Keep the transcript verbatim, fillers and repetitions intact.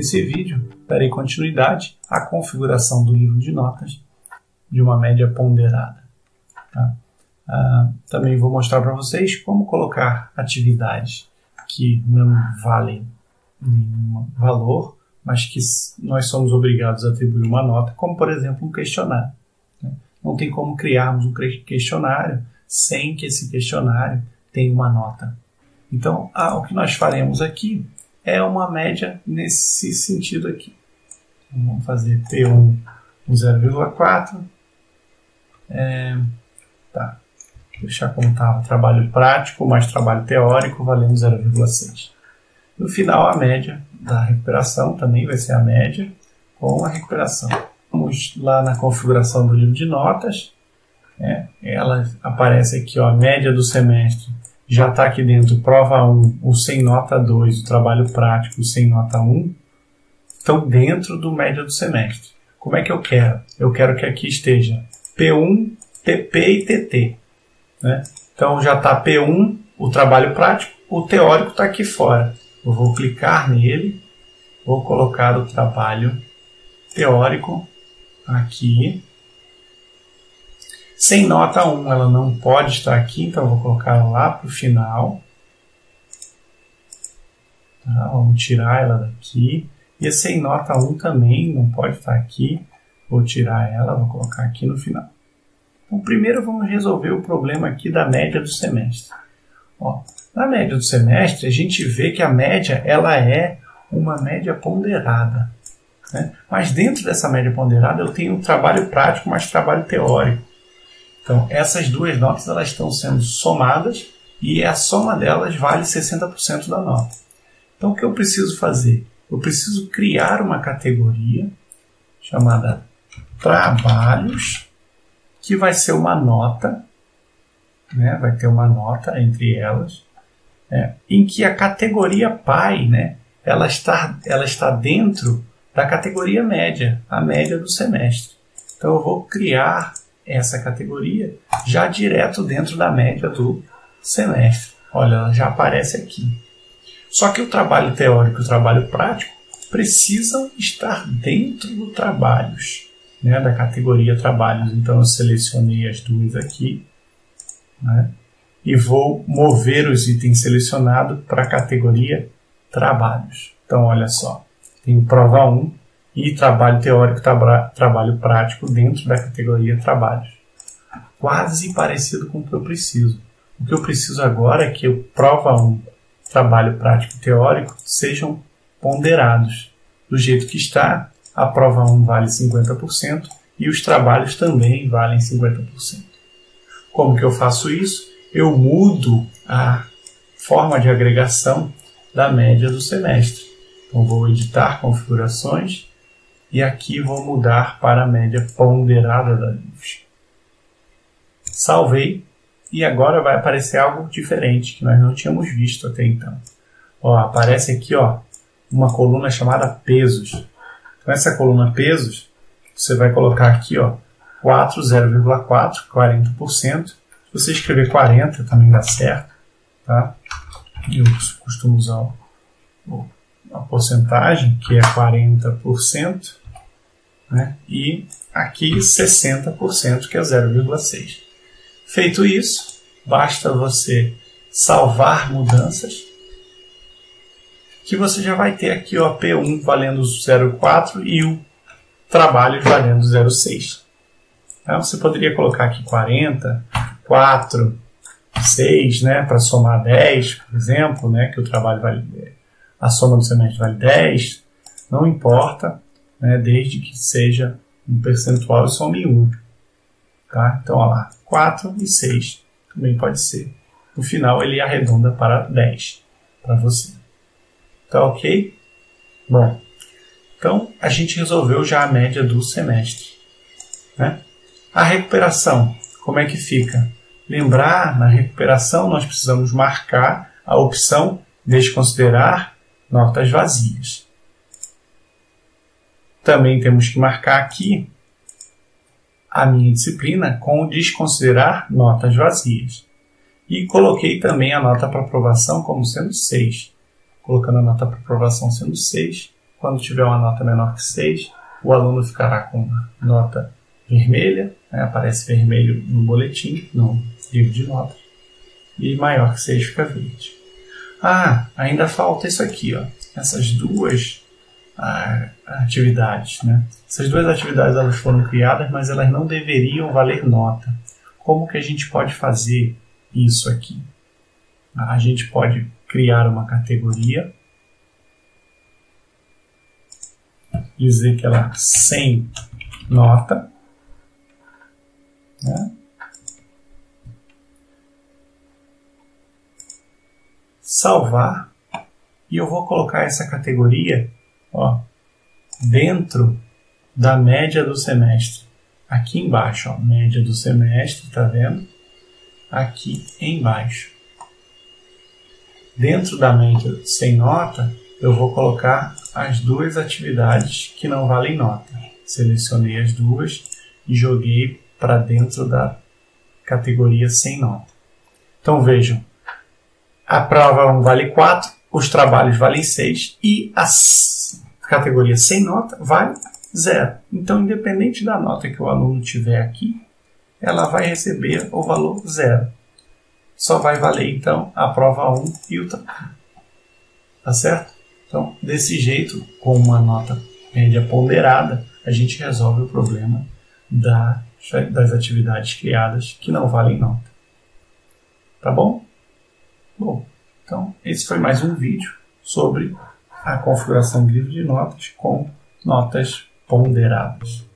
Nesse vídeo, darei continuidade à configuração do livro de notas de uma média ponderada. Tá? Ah, também vou mostrar para vocês como colocar atividades que não valem nenhum valor, mas que nós somos obrigados a atribuir uma nota, como por exemplo um questionário. Não tem como criarmos um questionário sem que esse questionário tenha uma nota. Então, ah, o que nós faremos aqui é uma média nesse sentido aqui. Então, vamos fazer P um com zero vírgula quatro. É, tá. Vou deixar como estava trabalho prático mais trabalho teórico, valendo zero vírgula seis. No final, a média da recuperação também vai ser a média com a recuperação. Vamos lá na configuração do livro de notas. É, ela aparece aqui, ó, a média do semestre. Já está aqui dentro prova um, o sem nota dois, o trabalho prático, o sem nota um. Estão dentro do média do semestre. Como é que eu quero? Eu quero que aqui esteja P um, T P e T T. Né? Então já está P um, o trabalho prático, o teórico está aqui fora. Eu vou clicar nele, vou colocar o trabalho teórico aqui. Sem nota um, ela não pode estar aqui, então eu vou colocar ela lá para o final. Tá, vamos tirar ela daqui. E a sem nota um também não pode estar aqui. Vou tirar ela, vou colocar aqui no final. Então, primeiro vamos resolver o problema aqui da média do semestre. Ó, na média do semestre, a gente vê que a média ela é uma média ponderada. Né? Mas dentro dessa média ponderada eu tenho um trabalho prático mais trabalho teórico. Então, essas duas notas elas estão sendo somadas e a soma delas vale sessenta por cento da nota. Então, o que eu preciso fazer? Eu preciso criar uma categoria chamada Trabalhos, que vai ser uma nota, né? Vai ter uma nota entre elas, né? Em que a categoria pai, né? ela, está, ela está dentro da categoria média, a média do semestre. Então, eu vou criar essa categoria já direto dentro da média do semestre. Olha, ela já aparece aqui. Só que o trabalho teórico e o trabalho prático precisam estar dentro do trabalhos, né, da categoria trabalhos. Então eu selecionei as duas aqui, né, e vou mover os itens selecionados para a categoria trabalhos. Então olha só, tem prova um e trabalho teórico e tra trabalho prático dentro da categoria trabalhos. Quase parecido com o que eu preciso. O que eu preciso agora é que o prova um, trabalho prático e teórico sejam ponderados. Do jeito que está, a prova um vale cinquenta por cento e os trabalhos também valem cinquenta por cento. Como que eu faço isso? Eu mudo a forma de agregação da média do semestre. Então vou editar configurações e aqui vou mudar para a média ponderada da livros. Salvei e agora vai aparecer algo diferente que nós não tínhamos visto até então. Ó, aparece aqui, ó, uma coluna chamada pesos. Então essa coluna pesos, você vai colocar aqui, ó, quatro, zero vírgula quatro, quarenta por cento. Se você escrever quarenta também dá certo, tá? Eu costumo usar a porcentagem, que é quarenta por cento, né? E aqui sessenta por cento, que é zero vírgula seis. Feito isso, basta você salvar mudanças, que você já vai ter aqui, ó, P um valendo zero vírgula quatro e o trabalho valendo zero vírgula seis. Então, você poderia colocar aqui quarenta, quatro, seis, né, para somar dez, por exemplo, né, que o trabalho vale, a soma do semestre vale dez, não importa, né, desde que seja um percentual e some um. Tá? Então, olha lá, quatro e seis também pode ser. No final, ele arredonda para dez para você. Tá ok? Bom, então a gente resolveu já a média do semestre. Né? A recuperação, como é que fica? Lembrar, na recuperação nós precisamos marcar a opção desconsiderar notas vazias. Também temos que marcar aqui a minha disciplina com desconsiderar notas vazias. E coloquei também a nota para aprovação como sendo seis. Colocando a nota para aprovação sendo seis, quando tiver uma nota menor que seis, o aluno ficará com uma nota vermelha, né? Aparece vermelho no boletim, no livro de notas, e maior que seis fica verde. Ah, ainda falta isso aqui, ó, essas duas ah, atividades. Né? Essas duas atividades elas foram criadas, mas elas não deveriam valer nota. Como que a gente pode fazer isso aqui? A gente pode criar uma categoria, dizer que ela é sem nota, né? Salvar, e eu vou colocar essa categoria, ó, dentro da média do semestre. Aqui embaixo, ó, média do semestre, tá vendo? Aqui embaixo. Dentro da média sem nota, eu vou colocar as duas atividades que não valem nota. Selecionei as duas e joguei para dentro da categoria sem nota. Então vejam, a prova um vale quatro, os trabalhos valem seis e a categoria sem nota vale zero. Então, independente da nota que o aluno tiver aqui, ela vai receber o valor zero. Só vai valer, então, a prova um e o trabalho. Tá certo? Então, desse jeito, com uma nota média ponderada, a gente resolve o problema da, das atividades criadas que não valem nota. Tá bom? Bom, então esse foi mais um vídeo sobre a configuração de livro de notas com notas ponderadas.